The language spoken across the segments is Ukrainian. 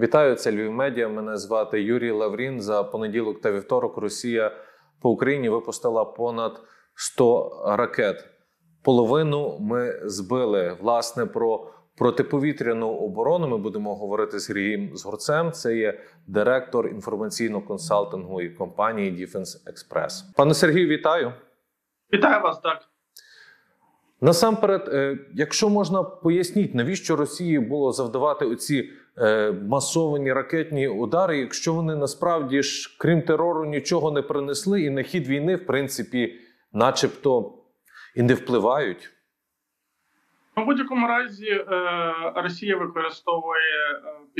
Вітаю, це Львів Медіа. Мене звати Юрій Лаврін. За понеділок та вівторок Росія по Україні випустила понад 100 ракет. Половину ми збили. Власне, про протиповітряну оборону ми будемо говорити з Сергієм Згорцем. Це є директор інформаційно-консалтингової компанії Defense Express. Пане Сергію, вітаю. Вітаю вас, так. Насамперед, якщо можна, поясніть, навіщо Росії було завдавати оці масовані ракетні удари, якщо вони насправді ж, крім терору, нічого не принесли і на хід війни, в принципі, начебто і не впливають? У будь-якому разі Росія використовує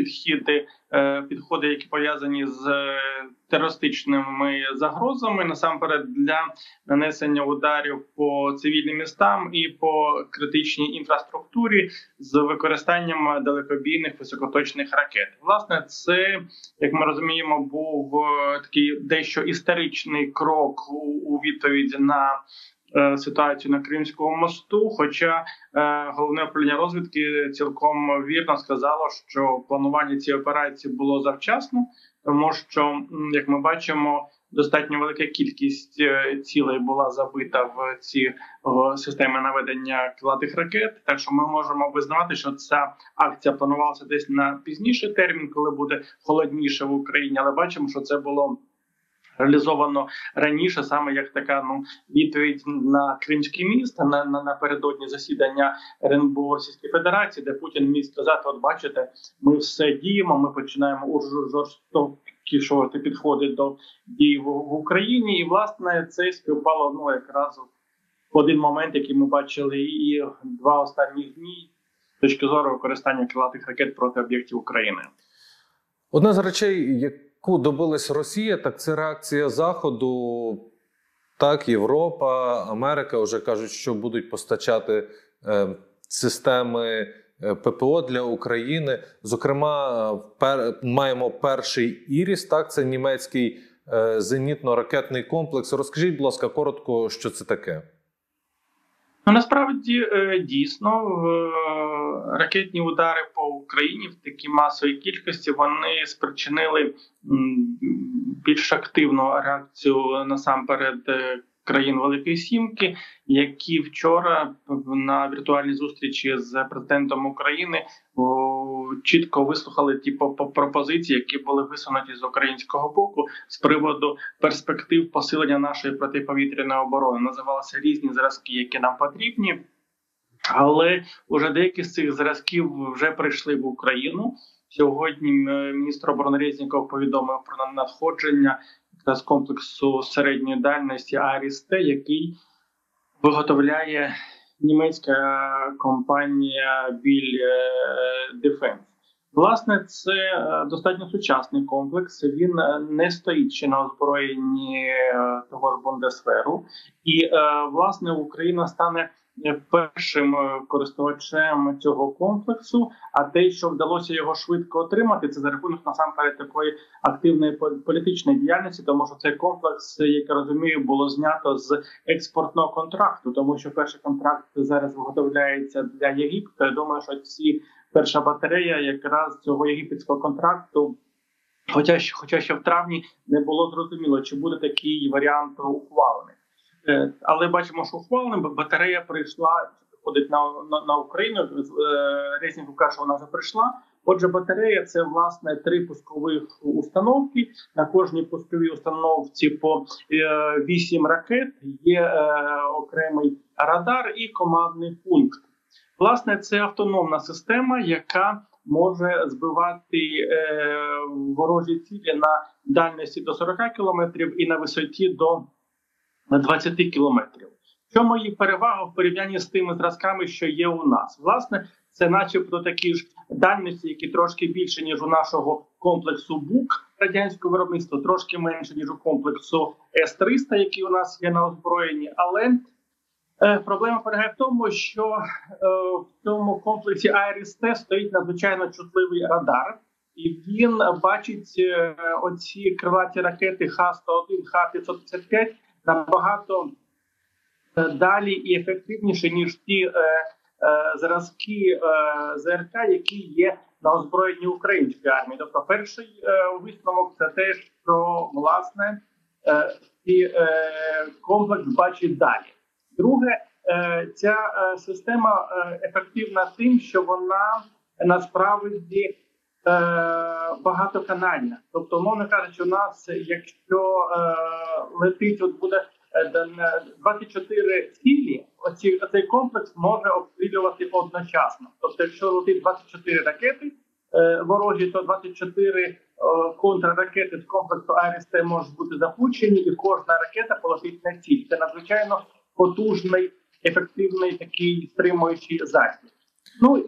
підходи, які пов'язані з терористичними загрозами, насамперед для нанесення ударів по цивільним містам і по критичній інфраструктурі з використанням далекобійних високоточних ракет. Власне, це, як ми розуміємо, був такий дещо історичний крок у відповідь на ситуацію на Кримському мосту, хоча головне управління розвідки цілком вірно сказало, що планування цієї операції було завчасно, тому що, як ми бачимо, достатньо велика кількість цілей була забита в ці системи наведення крилатих ракет, так що ми можемо визнавати, що ця акція планувалася десь на пізніший термін, коли буде холодніше в Україні, але бачимо, що це було реалізовано раніше, саме як така відповідь на Кримський міст, напередодні засідання РНБО Російської Федерації, де Путін міг сказати: от бачите, ми все діємо, ми починаємо жорстокішувати підходи до дій в Україні. І, власне, це співпало якраз в один момент, який ми бачили і два останніх дні з точки зору використання крилатих ракет проти об'єктів України. Одна з речей, яку добилась Росія, так це реакція Заходу. Так, Європа, Америка вже кажуть, що будуть постачати системи ППО для України. Зокрема, маємо перший «Іріс», так, це німецький зенітно-ракетний комплекс. Розкажіть, будь ласка, коротко, що це таке? Насправді, дійсно, ракетні удари по Україні в такій масовій кількості, вони спричинили більш активну реакцію насамперед країн Великої Сімки, які вчора на віртуальній зустрічі з президентом України чітко вислухали ті пропозиції, які були висунуті з українського боку з приводу перспектив посилення нашої протиповітряної оборони. Називалися різні зразки, які нам потрібні, але вже деякі з цих зразків вже прийшли в Україну. Сьогодні міністр оборони Резніков повідомив про надходження з комплексу середньої дальності «Аріс-Т», який виготовляє німецька компанія «Біль Дефенс». Власне, це достатньо сучасний комплекс, він не стоїть ще на озброєнні того ж Бундесверу. І, власне, Україна стане першим користувачем цього комплексу, а те, що вдалося його швидко отримати, це за рахунок насамперед такої активної політичної діяльності, тому що цей комплекс, як я розумію, було знято з експортного контракту, тому що перший контракт зараз виготовляється для Єгипту. Я думаю, що перша батарея якраз цього єгипетського контракту, хоча ще в травні не було зрозуміло, чи буде такий варіант ухвалений. Але бачимо, що ухвалена батарея приходить на Україну. Резніков каже, що вона вже прийшла. Отже, батарея – це, власне, 3 пускових установки. На кожній пусковій установці по 8 ракет, є окремий радар і командний пункт. Власне, це автономна система, яка може збивати ворожі цілі на дальності до 40 кілометрів і на висоті до 20 кілометрів. В чому її перевага в порівнянні з тими зразками, що є у нас? Власне, це начебто такі ж дальності, які трошки більше, ніж у нашого комплексу БУК радянського виробництва, трошки менше, ніж у комплексу С-300, який у нас є на озброєнні. Але проблема полягає в тому, що в цьому комплексі «Аріс-Т» стоїть надзвичайно чутливий радар. І він бачить оці крилаті ракети Х-101, Х-555 набагато далі і ефективніше, ніж ті зразки ЗРК, які є на озброєнні української армії. Тобто, перший висновок це те, що власне комплекс бачить далі. Друге, ця система ефективна тим, що вона насправді багатоканальна. Тобто, умовно кажучи, у нас, якщо летить, от буде 24 цілі, оцей комплекс може обстрілювати одночасно. Тобто, якщо летить 24 ракети ворожі, то 24 контрракети з комплексу АРСТ можуть бути запущені, і кожна ракета полетить на ціль. Це надзвичайно потужний, ефективний такий стримуючий засіб. Ну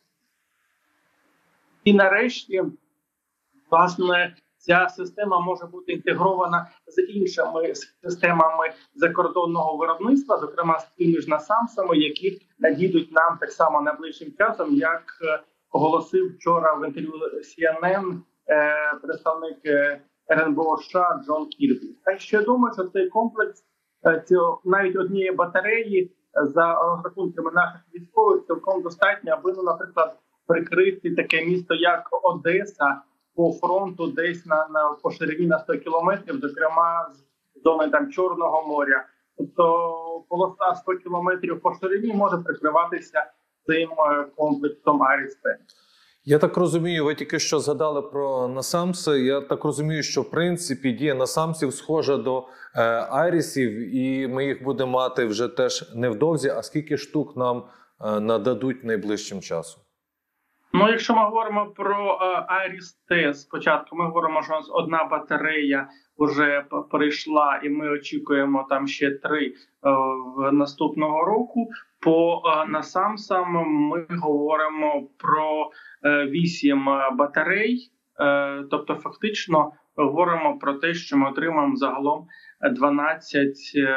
і нарешті, власне, ця система може бути інтегрована з іншими системами закордонного виробництва, зокрема з тими ж насамсами, які надійдуть нам так само найближчим часом, як оголосив вчора в інтерв'ю CNN представник РНБО США Джон Кірбі. Так що я думаю, що цей комплекс навіть однієї батареї за розрахунками наших військових цілком достатньо, аби, наприклад, прикрити таке місто, як Одеса, по фронту десь по ширині на 100 кілометрів, зокрема з зони Чорного моря. Тобто полоса 100 кілометрів по ширині може прикриватися цим комплексом АРСТ. Я так розумію, ви тільки що згадали про насамси. Я так розумію, що в принципі дія насамсів схожа до айрісів, і ми їх будемо мати вже теж невдовзі. А скільки штук нам нададуть найближчим часом? Ну, якщо ми говоримо про АРСТ, спочатку ми говоримо, що у нас одна батарея вже перейшла, і ми очікуємо там ще 3 в наступного року. По насамсам ми говоримо про 8 батарей, тобто фактично говоримо про те, що ми отримаємо загалом 12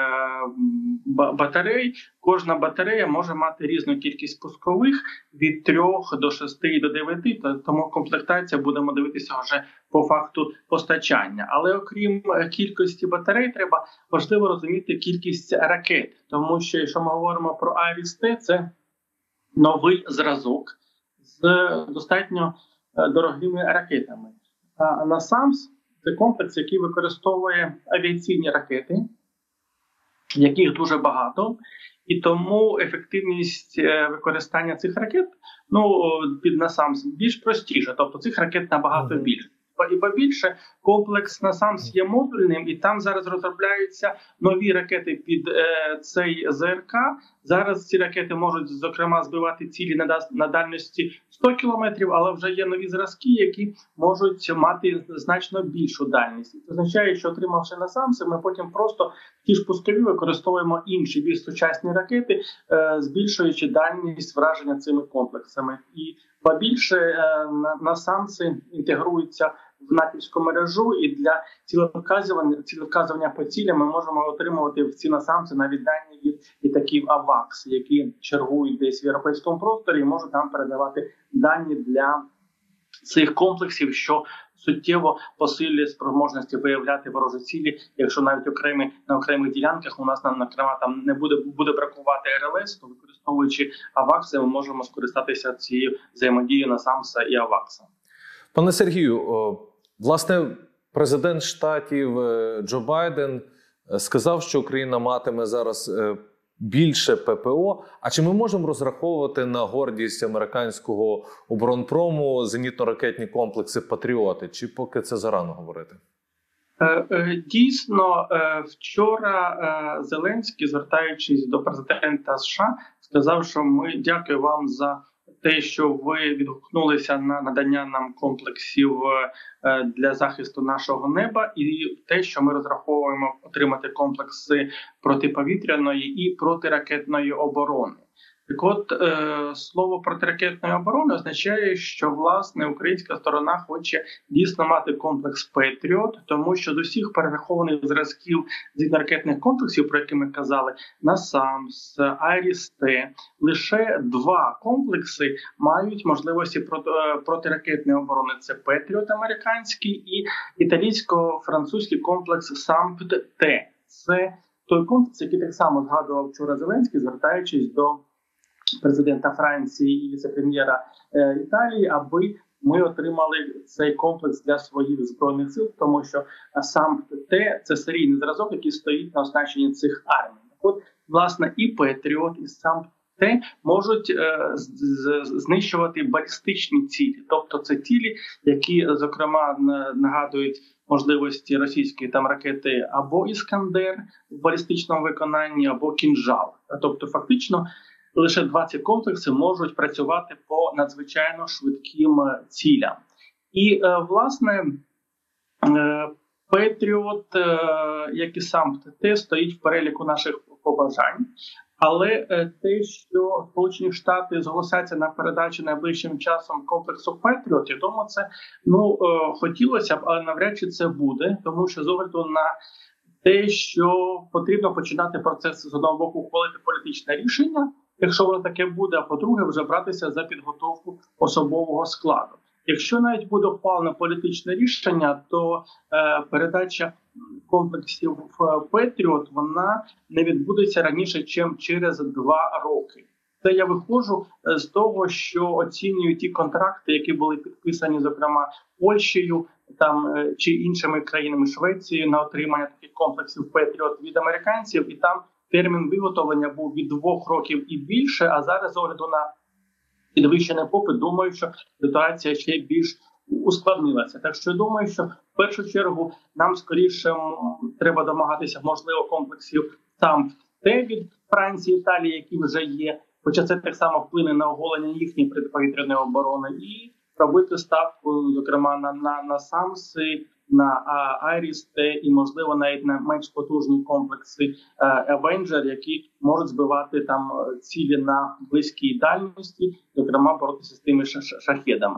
батарей. Кожна батарея може мати різну кількість пускових від 3 до 6 до 9, тому комплектація будемо дивитися вже по факту постачання. Але окрім кількості батарей, треба важливо розуміти кількість ракет, тому що якщо ми говоримо про АРСТ, це новий зразок з достатньо дорогими ракетами. А насамс це комплекс, який використовує авіаційні ракети, яких дуже багато, і тому ефективність використання цих ракет під насамс більш простіша, тобто цих ракет набагато більше. І побільше, комплекс насамс є модульним, і там зараз розробляються нові ракети під цей ЗРК. Зараз ці ракети можуть, зокрема, збивати цілі на дальності 100 кілометрів, але вже є нові зразки, які можуть мати значно більшу дальність. Це означає, що отримавши насамси, ми потім просто ті ж пускові використовуємо інші більш сучасні ракети, збільшуючи дальність враження цими комплексами. І побільше насамси інтегруються в натівську мережу, і для цілевказування по цілям ми можемо отримувати в ці насамси навіть дані від літаків АВАКС, які чергують десь в європейському просторі і можуть нам передавати дані для цих комплексів, що суттєво посилює спроможності виявляти ворожі цілі, якщо навіть на окремих ділянках у нас там не буде бракувати РЛС, то використовуючи АВАКСи, ми можемо скористатися цією взаємодією насамса і АВАКСа. Пане Сергію, власне, президент Штатів Джо Байден сказав, що Україна матиме зараз більше ППО. А чи ми можемо розраховувати на гордість американського оборонпрому зенітно-ракетні комплекси «Патріоти»? Чи поки це зарано говорити? Дійсно, вчора Зеленський, звертаючись до президента США, сказав, що ми дякуємо вам за те, що ви відгукнулися на надання нам комплексів для захисту нашого неба, і те, що ми розраховуємо отримати комплекси протиповітряної і протиракетної оборони. Так от, слово протиракетної оборони означає, що, власне, українська сторона хоче дійсно мати комплекс «Петріот», тому що з усіх перерахованих зразків зенітно-ракетних комплексів, про які ми казали, насамс, АРСТ, лише 2 комплекси мають можливості протиракетної оборони. Це «Петріот» американський і італійсько-французький комплекс «САМПТ». Це той комплекс, який так само згадував вчора Зеленський, звертаючись до президента Франції і віце-прем'єра Італії, аби ми отримали цей комплекс для своїх збройних сил, тому що сам ПТ – це серійний зразок, який стоїть на оснащенні цих армій. От, власне, і Петріот, і сам ПТ можуть знищувати балістичні цілі. Тобто це цілі, які, зокрема, нагадують можливості російської там ракети або «Іскандер» в балістичному виконанні, або «Кінжал». Тобто, фактично, лише 20 комплексів можуть працювати по надзвичайно швидким цілям. І, власне, Петріот, як і сам ТТ, стоїть в переліку наших побажань. Але те, що Сполучені Штати зголосяться на передачу найближчим часом комплексу Петріот, я думаю, це хотілося б, але навряд чи це буде, тому що з огляду на те, що потрібно починати процес з одного боку ухвалити політичне рішення, якщо воно таке буде, а по-друге, вже братися за підготовку особового складу. Якщо навіть буде ухвалено політичне рішення, то передача комплексів в Петріот, вона не відбудеться раніше, ніж через 2 роки. Це я виходжу з того, що оцінюю ті контракти, які були підписані, зокрема, Польщею чи іншими країнами, Швецією, на отримання таких комплексів Петріот від американців, і там термін виготовлення був від 2 років і більше, а зараз, з огляду на підвищений попит, думаю, що ситуація ще більш ускладнилася. Так що я думаю, що в першу чергу нам скоріше треба домагатися, можливо, комплексів там від Франції, Італії, які вже є, хоча це так само вплине на оголення їхньої протиповітряної оборони, і робити ставку, зокрема, на САМСи, на Айріс-Т і, можливо, навіть на менш потужні комплекси Avenger, які можуть збивати там цілі на близькій дальності, зокрема, боротися з тими шахедами.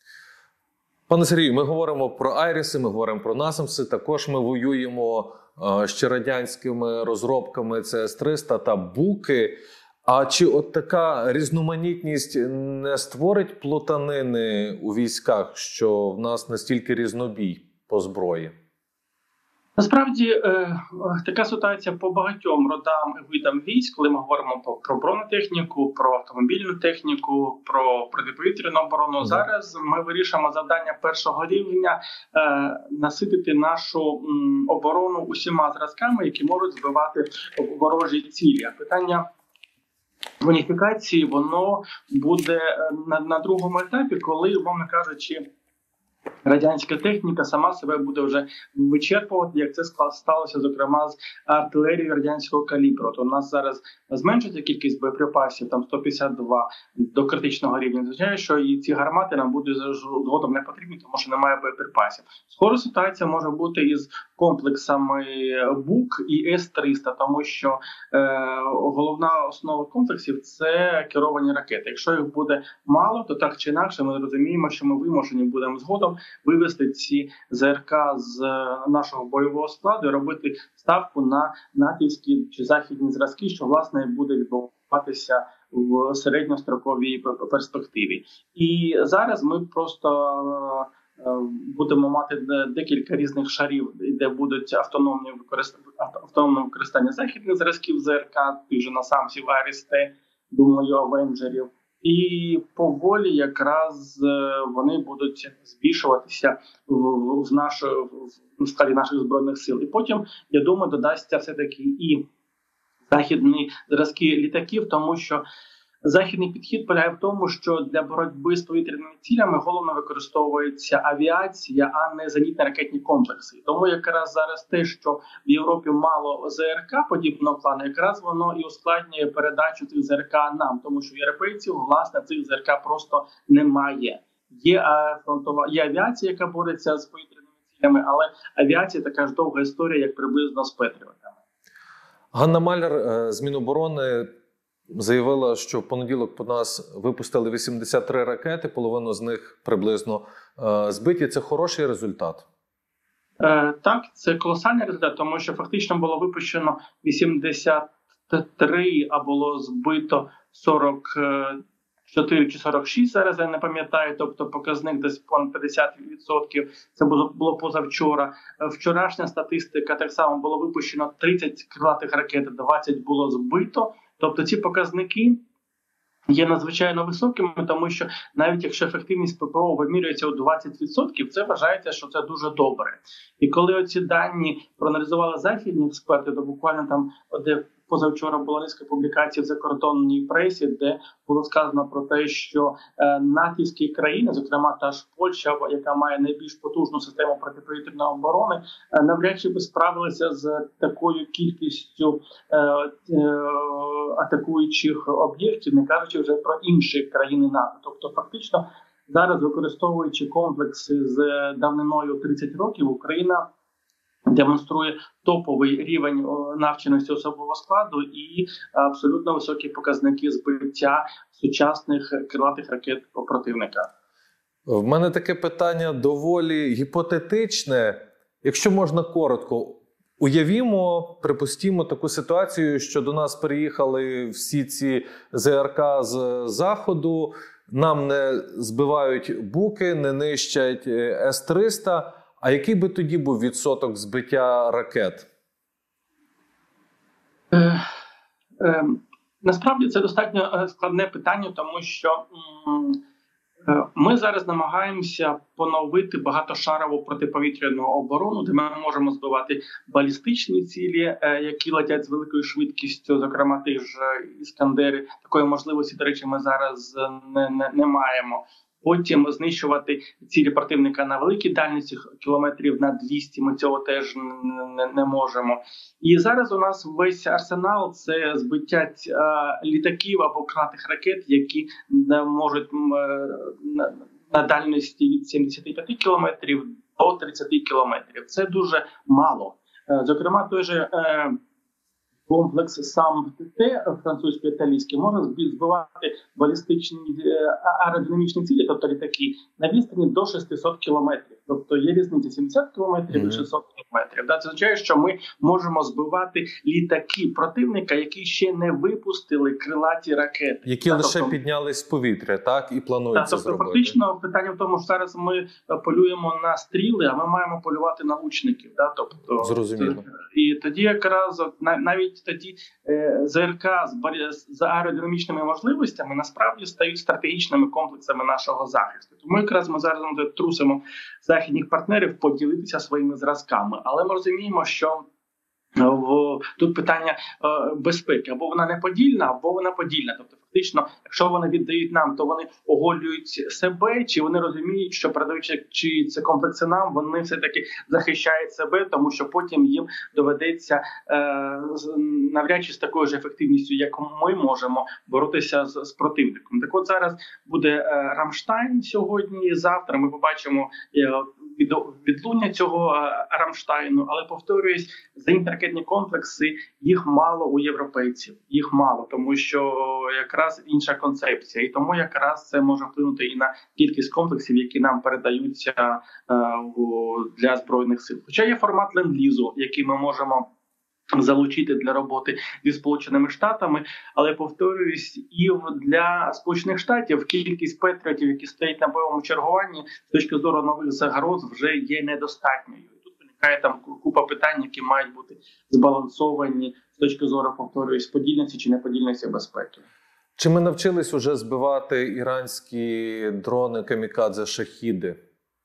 Пане Сергію, ми говоримо про Айріси, ми говоримо про Насамси, також ми воюємо ще радянськими розробками ЦС-300 та Буки. А чи от така різноманітність не створить плутанини у військах, що в нас настільки різнобій по зброї? Насправді, така ситуація по багатьом родам і видам військ, коли ми говоримо про бронетехніку, про автомобільну техніку, про протиповітряну оборону. Зараз ми вирішуємо завдання першого рівня наситити нашу оборону усіма зразками, які можуть збивати ворожі цілі. Питання уніфікації, воно буде на другому етапі, коли, умовно кажучи, радянська техніка сама себе буде вже вичерпувати, як це сталося, зокрема, з артилерією радянського калібру. То у нас зараз зменшиться кількість боєприпасів, там 152 до критичного рівня. Звичайно, що і ці гармати нам будуть згодом не потрібні, тому що немає боєприпасів. Схожа ситуація може бути із комплексами БУК і С-300, тому що головна основа комплексів – це керовані ракети. Якщо їх буде мало, то так чи інакше ми розуміємо, що ми вимушені будемо згодом вивести ці ЗРК з нашого бойового складу і робити ставку на натівські чи західні зразки, що, власне, буде відбуватися в середньостроковій перспективі. І зараз ми просто будемо мати декілька різних шарів, де будуть автономне використання західних зразків ЗРК, тих же насамсів Айріс-Т, думаю, Авенджерів. І поволі якраз вони будуть збільшуватися в складі наших Збройних сил. І потім, я думаю, додасться все-таки і західні зразки літаків, тому що західний підхід полягає в тому, що для боротьби з повітряними цілями головно використовується авіація, а не зенітно-ракетні комплекси. Тому якраз зараз те, що в Європі мало ЗРК подібного плану, якраз воно і ускладнює передачу цих ЗРК нам, тому що європейців, власне, цих ЗРК просто немає. Є авіація, яка бореться з повітряними цілями, але авіація така ж довга історія, як приблизно з Петріотами. Ганна Маляр з Міноборони заявила, що в понеділок по нас випустили 83 ракети, половину з них приблизно збиті. Це хороший результат? Так, це колосальний результат, тому що фактично було випущено 83, а було збито 44 чи 46, зараз я не пам'ятаю, тобто показник десь понад 50%. Це було позавчора. Вчорашня статистика так само було випущено 30 крилатих ракет, 20 було збито. Тобто ці показники є надзвичайно високими, тому що навіть якщо ефективність ППО вимірюється у 20%, це вважається, що це дуже добре. І коли оці дані проаналізували західні експерти, то буквально там, де позавчора була низка публікацій в закордонній пресі, де було сказано про те, що натівські країни, зокрема та ж Польща, яка має найбільш потужну систему протиповітряної оборони, навряд чи би справилися з такою кількістю атакуючих об'єктів, не кажучи вже про інші країни НАТО. Тобто, фактично, зараз, використовуючи комплекси з давниною 30 років, Україна демонструє топовий рівень навченості особового складу і абсолютно високі показники збиття сучасних крилатих ракет противника. В мене таке питання доволі гіпотетичне. Якщо можна коротко, уявімо, припустімо таку ситуацію, що до нас приїхали всі ці ЗРК з Заходу, нам не збивають буки, не нищать С-300. А який би тоді був відсоток збиття ракет? Насправді це достатньо складне питання, тому що ми зараз намагаємося поновити багатошарову протиповітряну оборону, де ми можемо збивати балістичні цілі, які летять з великою швидкістю, зокрема тих ж «Іскандери». Такої можливості, до речі, ми зараз не маємо. Потім знищувати цілі противника на великій дальності, кілометрів на 200, ми цього теж не можемо. І зараз у нас весь арсенал – це збиття літаків або крилатих ракет, які можуть на дальності від 75 кілометрів до 30 кілометрів. Це дуже мало. Зокрема, той же комплекс САМ-ТТ французько-італійський може збивати балістичні аеродинамічні цілі, тобто літаки, на відстані до 600 кілометрів. Тобто є різниця 70 кілометрів і 600 кілометрів. Це означає, що ми можемо збивати літаки противника, які ще не випустили крилаті ракети. Які лише піднялись з повітря, так? І планують це зробити. Фактично, питання в тому, що зараз ми полюємо на стріли, а ми маємо полювати на лучників. Тобто, зрозуміло. І тоді якраз навіть тоді ЗРК з аеродинамічними можливостями насправді стають стратегічними комплексами нашого захисту. Тому якраз ми зараз трусимо західних партнерів поділитися своїми зразками. Але ми розуміємо, що тут питання безпеки. Або вона неподільна, або вона подільна. Тобто, фактично, якщо вони віддають нам, то вони оголюють себе, чи вони розуміють, що передаючи це комплекси нам, вони все-таки захищають себе, тому що потім їм доведеться навряд чи з такою ж ефективністю, як ми можемо, боротися з противником. Так от зараз буде Рамштайн сьогодні і завтра. Ми побачимо відлуння цього Рамштайну, але, повторююсь, зенітно-ракетні комплекси, їх мало у європейців. Їх мало, тому що якраз інша концепція. І тому якраз це може вплинути і на кількість комплексів, які нам передаються для Збройних сил. Хоча є формат ленд-лізу, який ми можемо залучити для роботи зі Сполученими Штатами, але, повторююсь, і для Сполучених Штатів кількість патріотів, які стоять на бойовому чергуванні, з точки зору нових загроз, вже є недостатньою. І тут виникає там купа питань, які мають бути збалансовані з точки зору, повторююсь, подільності чи неподільності безпеки. Чи ми навчились уже збивати іранські дрони камікадзе-шахіди?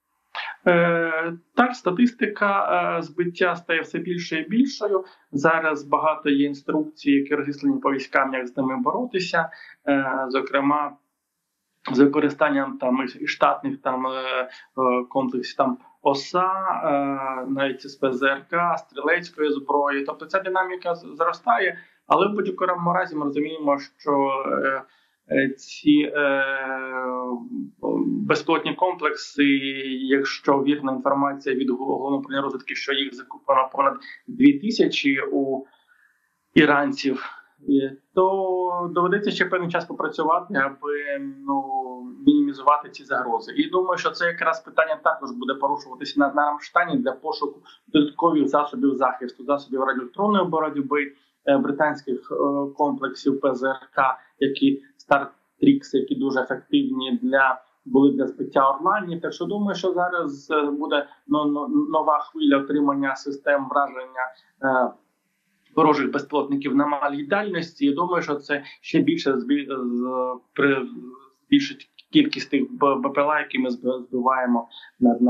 Так, статистика збиття стає все більше і більшою. Зараз багато є інструкцій, які розіслані по військам, як з ними боротися. Зокрема, з використанням там і штатних комплексів ОСА, навіть СПЗРК, стрілецької зброї. Тобто ця динаміка зростає, але в будь-якому разі ми розуміємо, що ці безпілотні комплекси, якщо вірна інформація від Головного управління розвідки, що їх закуплено понад 2000 у іранців, то доведеться ще певний час попрацювати, аби мінімізувати ці загрози. І думаю, що це якраз питання також буде порушуватися на Рамштайні для пошуку додаткових засобів захисту, засобів радіоелектронної боротьби, британських комплексів ПЗРК, які Стартрікс, які дуже ефективні були для збиття Орланів. Так що думаю, що зараз буде нова хвиля отримання систем враження ворожих безпілотників на малій дальності. Я думаю, що це ще більше збільшить кількість тих БПЛА, які ми збиваємо над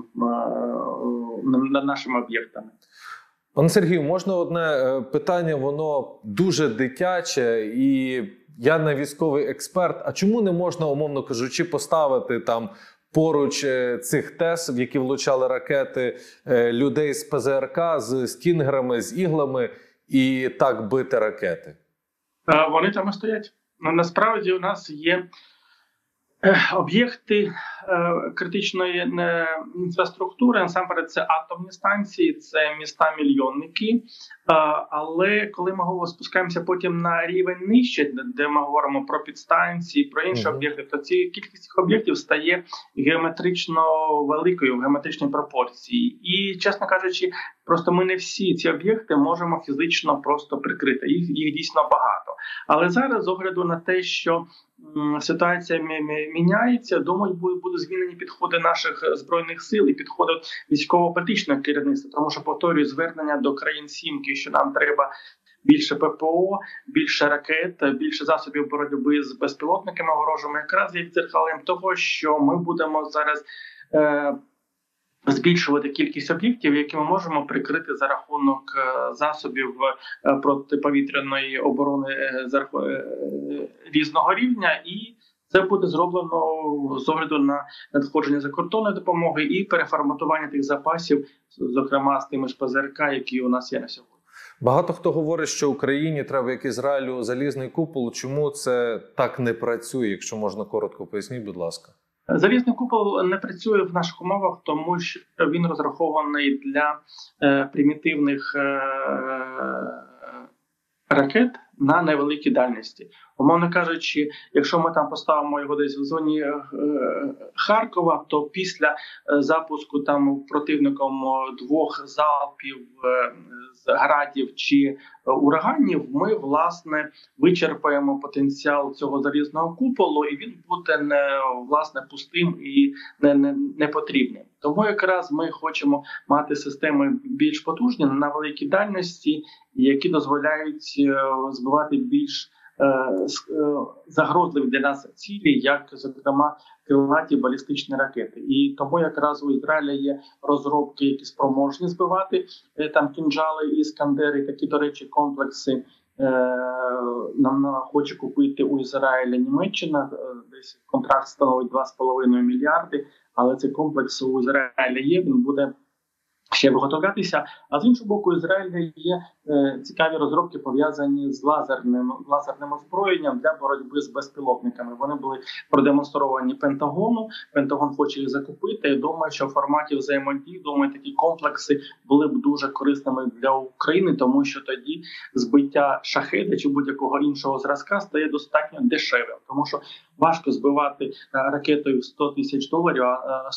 нашими об'єктами. Пане Сергію, можна одне питання, воно дуже дитяче, і я не військовий експерт. А чому не можна, умовно кажучи, поставити там поруч цих ТЕС, в які влучали ракети, людей з ПЗРК, з стінгерами, з іглами і так бити ракети? Вони там і стоять. Насправді у нас є об'єкти критичної інфраструктури, насамперед це атомні станції, це міста-мільйонники. Але коли ми спускаємося потім на рівень нижче, де ми говоримо про підстанції, про інші об'єкти, то кількість цих об'єктів стає геометрично великою, в геометричній пропорції. І, чесно кажучи, просто ми не всі ці об'єкти можемо фізично просто прикрити. Їх дійсно багато. Але зараз, з огляду на те, що ситуація міняється, думаю, будуть змінені підходи наших Збройних сил і підходи військово-політичного керівництва. Тому що, повторюю, звернення до країн Сімки, що нам треба більше ППО, більше ракет, більше засобів боротьби з безпілотниками ворожими, якраз є дзеркалем того, що ми будемо зараз збільшувати кількість об'єктів, які ми можемо прикрити за рахунок засобів протиповітряної оборони різного рівня, і це буде зроблено з огляду на надходження закордонної допомоги і переформатування тих запасів, зокрема з тими ж ПЗРК, які у нас є на сьогодні. Багато хто говорить, що Україні треба, як Ізраїлю, залізний купол. Чому це так не працює? Якщо можна коротко поясніть, будь ласка. Залізний купол не працює в наших умовах, тому що він розрахований для примітивних ракет на невеликій дальності. Умовно кажучи, якщо ми там поставимо його десь в зоні Харкова, то після запуску там противником 2 залпів з градів чи ураганів ми, власне, вичерпаємо потенціал цього залізного куполу, і він буде власне пустим і непотрібним. Тому якраз ми хочемо мати системи більш потужні на великій дальності, які дозволяють збивати більш загрозливі для нас цілі, як, зокрема, крилаті балістичні ракети. І тому якраз у Ізраїля є розробки, які спроможні збивати там кінжали і іскандери, такі, до речі, комплекси нам хоче купити у Ізраїля Німеччина, десь контракт становить 2,5 мільярди, але цей комплекс у Ізраїля є, він буде ще виготовлятися. А з іншого боку, Ізраїль є цікаві розробки, пов'язані з лазерним озброєнням для боротьби з безпілотниками. Вони були продемонстровані Пентагону. Пентагон хоче їх закупити. Я думаю, що в форматі взаємодії, такі комплекси були б дуже корисними для України, тому що тоді збиття шахеда чи будь-якого іншого зразка стає достатньо дешевим. Тому що важко збивати ракетою в $100,000, а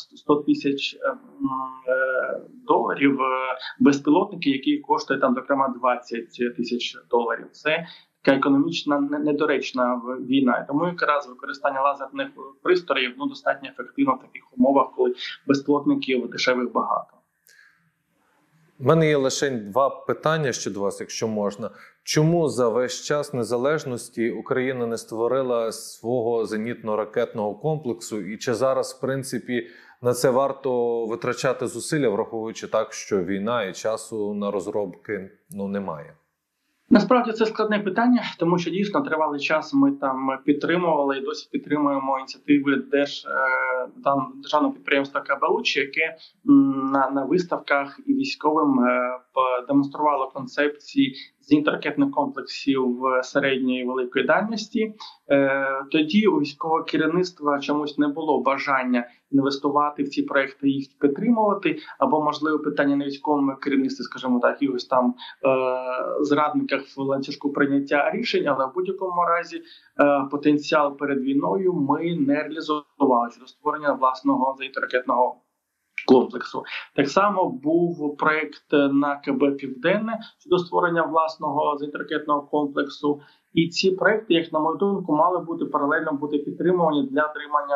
$100,000 безпілотники, які коштують там, зокрема, $20,000. Це така економічна недоречна війна. Тому якраз використання лазерних пристроїв достатньо ефективно в таких умовах, коли безпілотників дешевих багато. У мене є лише 2 питання ще до вас, якщо можна. Чому за весь час незалежності Україна не створила свого зенітно-ракетного комплексу? І чи зараз, в принципі, на це варто витрачати зусилля, враховуючи так, що війна і часу на розробки немає? Насправді це складне питання, тому що дійсно тривалий час ми там підтримували і досі підтримуємо ініціативи державного підприємства КБУЧ, яке на виставках і військовим демонструвало концепції зенітно-ракетних комплексів середньої і великої дальності. Тоді у військового керівництва чомусь не було бажання інвестувати в ці проекти і їх підтримувати, або, можливо, питання на військовому керівництві, скажімо так, якихось там зрадниках в ланцюжку прийняття рішень, але в будь-якому разі потенціал перед війною ми не реалізували до створення власного зенітно-ракетного комплексу. Так само був проєкт на КБ «Південне» щодо створення власного зенітно-ракетного комплексу. І ці проєкти, як на мою думку, мали бути паралельно підтримувані для отримання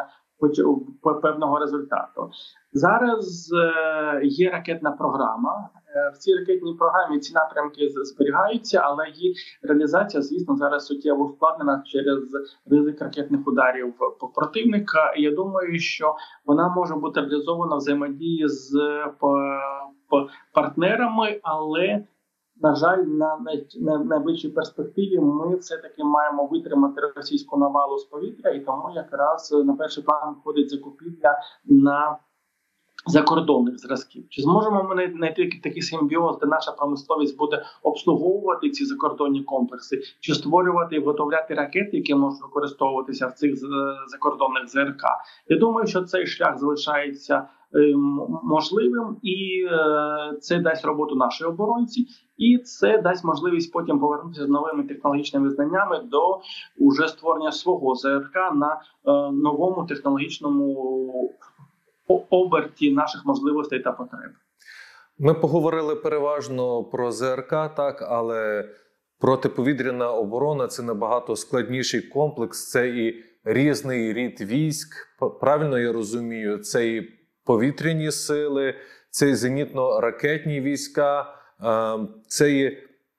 певного результату. Зараз є ракетна програма. В цій ракетній програмі ці напрямки зберігаються, але її реалізація, звісно, зараз суттєво вкладена через ризик ракетних ударів противника. І я думаю, що вона може бути реалізована в взаємодії з партнерами, але, на жаль, на найближчій перспективі ми все-таки маємо витримати російську навалу з повітря, і тому якраз на перший план входить закупівля на закордонних зразків. Чи зможемо ми знайти такий симбіоз, де наша промисловість буде обслуговувати ці закордонні комплекси, чи створювати і виготовляти ракети, які можуть використовуватися в цих закордонних ЗРК? Я думаю, що цей шлях залишається можливим, і це дасть роботу нашій оборонці, і це дасть можливість потім повернутися з новими технологічними знаннями до уже створення свого ЗРК на новому технологічному оберті наших можливостей та потреб. Ми поговорили переважно про ЗРК, так, але протиповітряна оборона – це набагато складніший комплекс, це і різний рід військ, правильно я розумію, це і повітряні сили, це і зенітно-ракетні війська, це і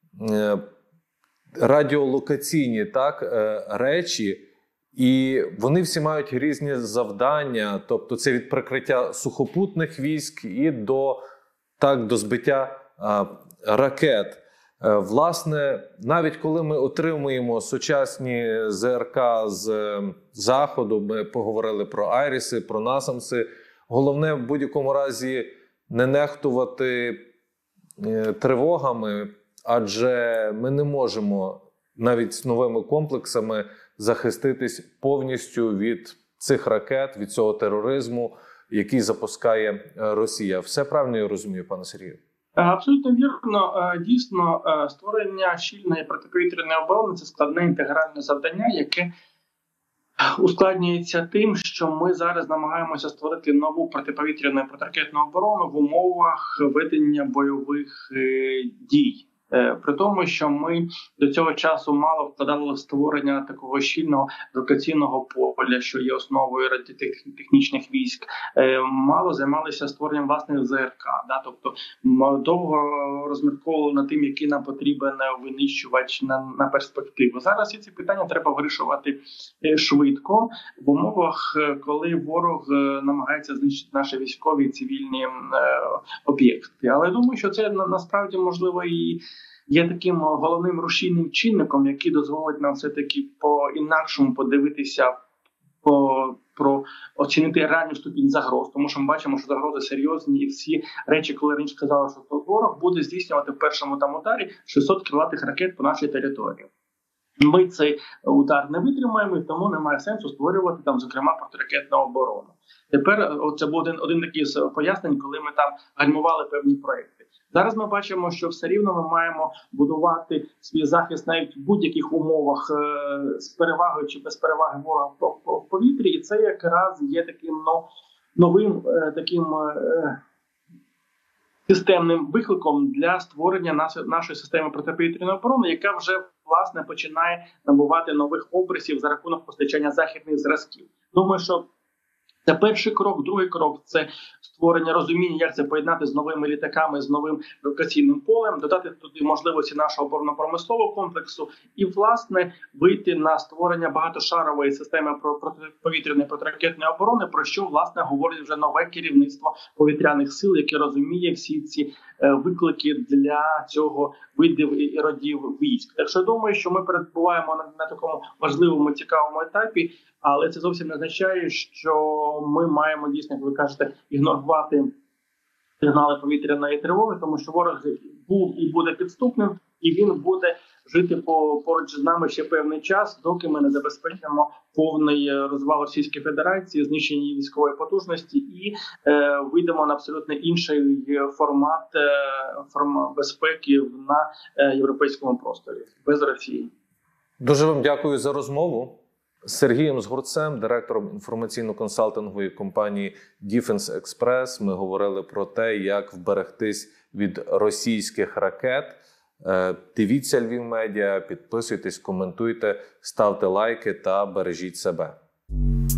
радіолокаційні, так, речі. І вони всі мають різні завдання, тобто це від прикриття сухопутних військ і до збиття ракет. Власне, навіть коли ми отримуємо сучасні ЗРК з Заходу, ми поговорили про Айріси, про Насамси, головне в будь-якому разі не нехтувати тривогами, адже ми не можемо навіть з новими комплексами захиститись повністю від цих ракет, від цього тероризму, який запускає Росія. Все правильно я розумію, пане Сергію? Абсолютно вірно. Дійсно, створення щільної протиповітряної оборони – це складне інтегральне завдання, яке ускладнюється тим, що ми зараз намагаємося створити нову протиповітряну і протиракетну оборону в умовах ведення бойових дій. При тому, що ми до цього часу мало вкладали в створення такого щільного ротаційного поля, що є основою радіотехнічних військ, мало займалися створенням власних ЗРК. Тобто довго розмірковували над тим, який нам потрібен винищувач на перспективу. Зараз ці питання треба вирішувати швидко в умовах, коли ворог намагається знищити наші військові і цивільні об'єкти. Але я думаю, що це насправді можливо і є таким головним рушійним чинником, який дозволить нам все-таки по-інакшому подивитися, оцінити реальну ступінь загроз. Тому що ми бачимо, що загрози серйозні, і всі речі, коли раніше казали, що ворог буде здійснювати в першому ударі 600 крилатих ракет по нашій території. Ми цей удар не витримаємо, і тому немає сенсу створювати там, зокрема, протиракетну оборону. Тепер це був один такий пояснень, коли ми там гальмували певні проекти. Зараз ми бачимо, що все рівно ми маємо будувати свій захист навіть в будь-яких умовах з перевагою чи без переваги ворога в повітрі, і це якраз є таким новим системним викликом для створення нашої системи протиповітряної оборони, яка вже, власне, починає набувати нових обрисів за рахунок постачання західних зразків. Думаю, що це перший крок. Другий крок – це створення розуміння, як це поєднати з новими літаками, з новим локаційним полем, додати туди можливості нашого оборонно-промислового комплексу і, власне, вийти на створення багатошарової системи протиповітряної протиракетної оборони, про що, власне, говорить вже нове керівництво повітряних сил, яке розуміє всі ці виклики для цього видів і родів військ. Так що думаю, що ми перебуваємо на такому важливому, цікавому етапі, але це зовсім не означає, що ми маємо дійсно, як ви кажете, ігнорувати сигнали повітряної тривоги, тому що ворог був і буде підступним, і він буде жити поруч з нами ще певний час, доки ми не забезпечимо повний розвал Російської Федерації, знищення її військової потужності і вийдемо на абсолютно інший формат безпеки на європейському просторі без Росії. Дуже вам дякую за розмову. З Сергієм Згурцем, директором інформаційно-консалтингової компанії Defense Express, ми говорили про те, як вберегтись від російських ракет. Дивіться Львів Медіа, підписуйтесь, коментуйте, ставте лайки та бережіть себе.